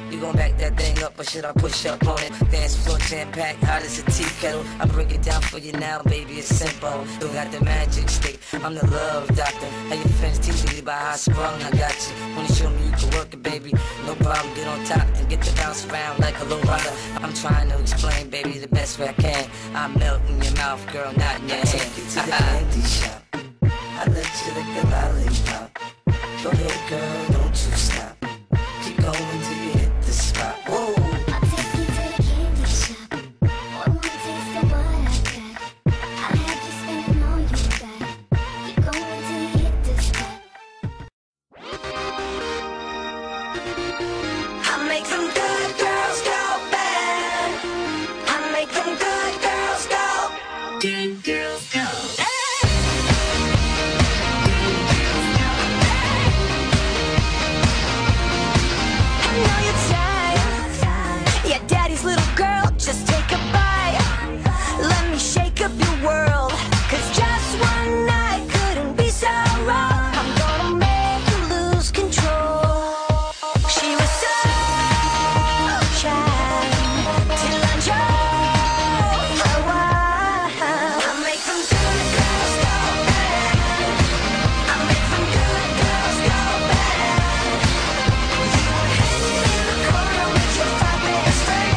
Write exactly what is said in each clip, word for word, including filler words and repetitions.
You gon' back that thing up or should I push up on it? Dance floor jam-packed, hot as a tea kettle. I break it down for you now, baby, it's simple. You got the magic stick, I'm the love doctor. How your friends teaching you about how I sprung, I got you. Wanna show me you can work it, baby? No problem, get on top and get the bounce around like a low rider. I'm trying to explain, baby, the best way I can. I melt in your mouth, girl, not in your hand. Take you to the candy shop, I let you lick the lollipop. Go ahead, girl, don't you stop. Keep going till you hit the spot. Whoa. I'll take you to the candy shop. One more taste of what I got. I'll have you spending all you got. Keep going till you hit the spot. I make them good girls go bad. I make them good girls go. Good girls go. Just take a bite, let me shake up your world. Cause just one night couldn't be so wrong. I'm gonna make you lose control. She was so shy till I drove her wild. I make them good girls go bad. I make them good girls go bad. You were hanging in the corner with your five best friends.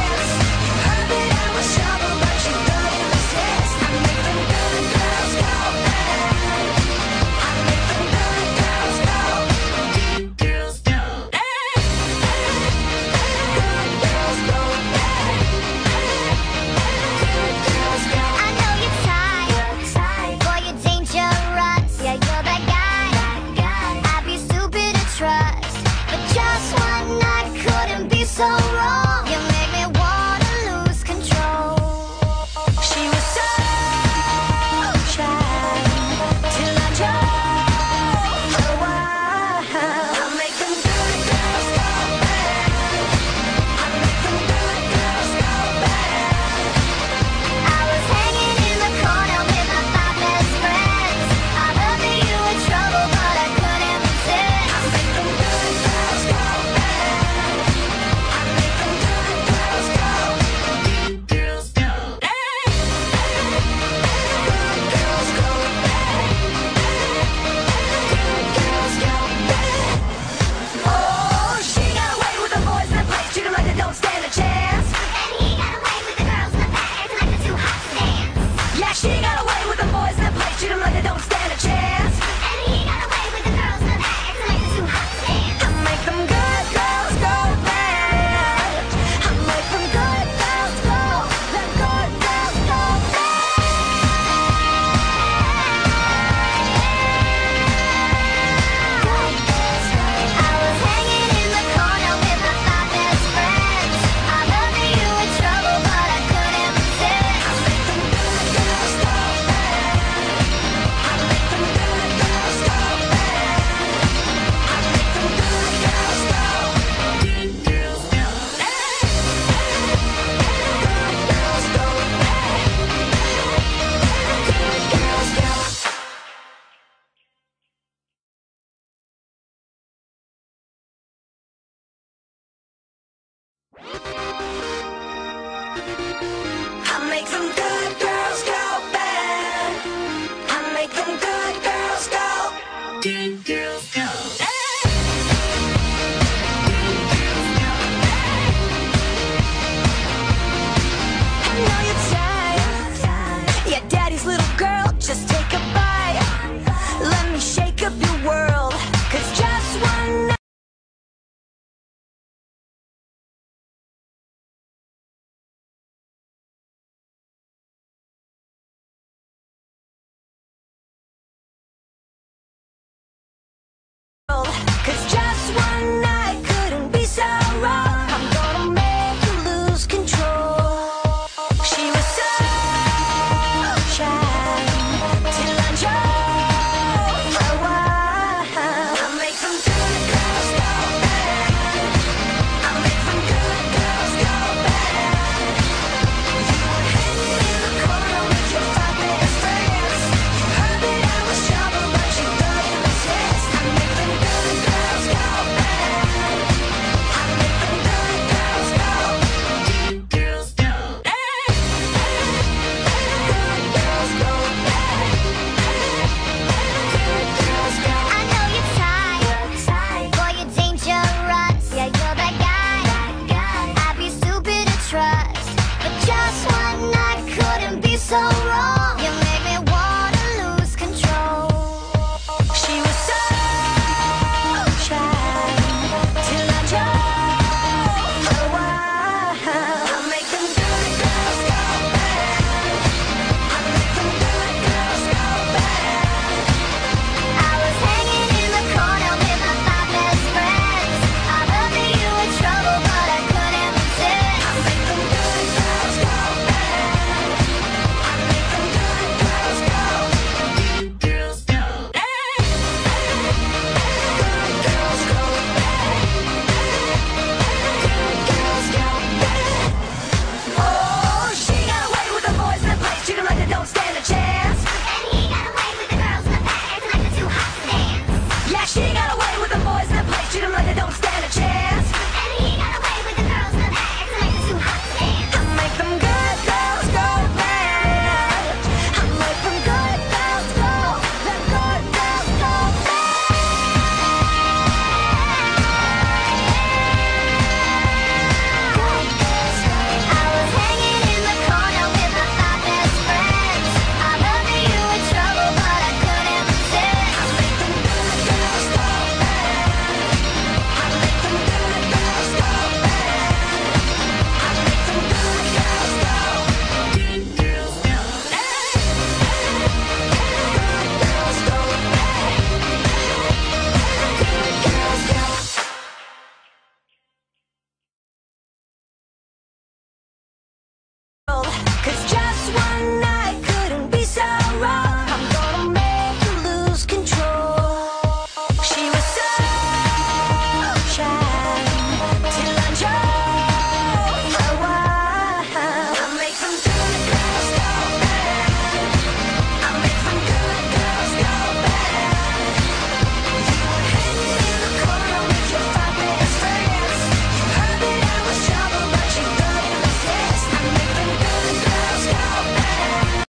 So wrong, you make me wanna lose control. She was so shy till I drove her wild. I make them good girls go bad. I make them good girls go bad. I was hanging in the corner with my five best friends. I heard that you were trouble, but I couldn't resist. I make them good girls go bad. She got away with the boys that play, treat them like they don't stand a chance. And he got away with the girls in the back, acting like they're too hot to dance. I make them good girls go bad. I make them good girls go, them good girls go bad. I was hanging in the corner with my five best friends. I heard that you were trouble, but I couldn't resist. I make them good girls go bad. I make them good girls go bad. I make them good girls go. Good girls go. Good girls go bad. Good girls go. I make them good girls go bad. I make them good girls go. Good girls.